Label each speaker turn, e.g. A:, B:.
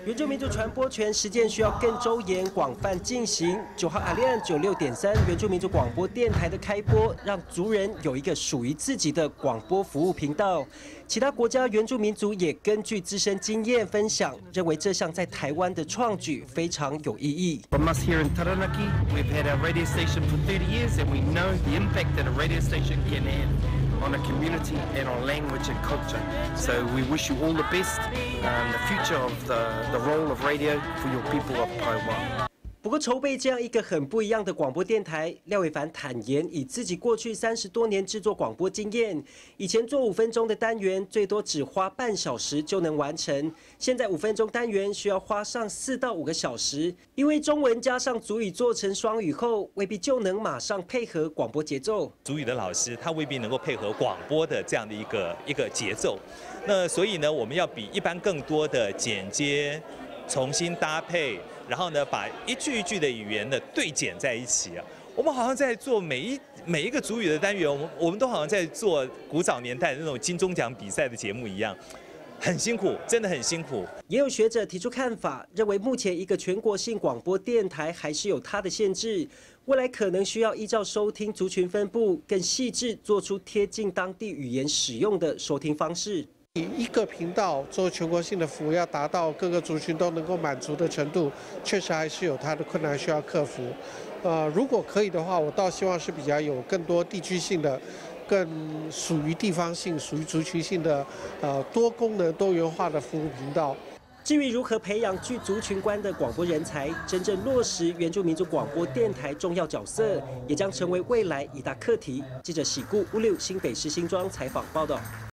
A: 原住民族传播权实践需要更周延、广泛进行。9号阿亮96.3原住民族广播电台的开播，让族人有一个属于自己的广播服务频道。其他国家原住民族也根据自身经验分享，认为这项在台湾的创举非常有意义。
B: From us here in Taranaki, we've had our radio station for 30 years, and we know the impact that a radio station can have on a community and on language and culture. So we wish you all the best, the future of the role of radio for your people of Paiwa.
A: 不过，筹备这样一个很不一样的广播电台，廖伟凡坦言，以自己过去30多年制作广播经验，以前做5分钟的单元，最多只花半小时就能完成，现在5分钟单元需要花上4到5个小时，因为中文加上族语做成双语后，未必就能马上配合广播节奏。
C: 族语的老师他未必能够配合广播的这样的一个节奏，那所以呢，我们要比一般更多的剪接，重新搭配。然后呢，把一句一句的语言呢对剪在一起啊。我们好像在做每一个族语的单元，我们都好像在做古早年代的那种金钟奖比赛的节目一样，很辛苦，真的很辛苦。
A: 也有学者提出看法，认为目前一个全国性广播电台还是有它的限制，未来可能需要依照收听族群分布更细致，做出贴近当地语言使用的收听方式。
D: 一个频道做全国性的服务，要达到各个族群都能够满足的程度，确实还是有它的困难需要克服。如果可以的话，我倒希望是比较有更多地区性的、更属于地方性、属于族群性的多功能多元化的服务频道。
A: 至于如何培养具族群观的广播人才，真正落实原住民族广播电台重要角色，也将成为未来一大课题。记者喜顾56新北市新庄采访报道。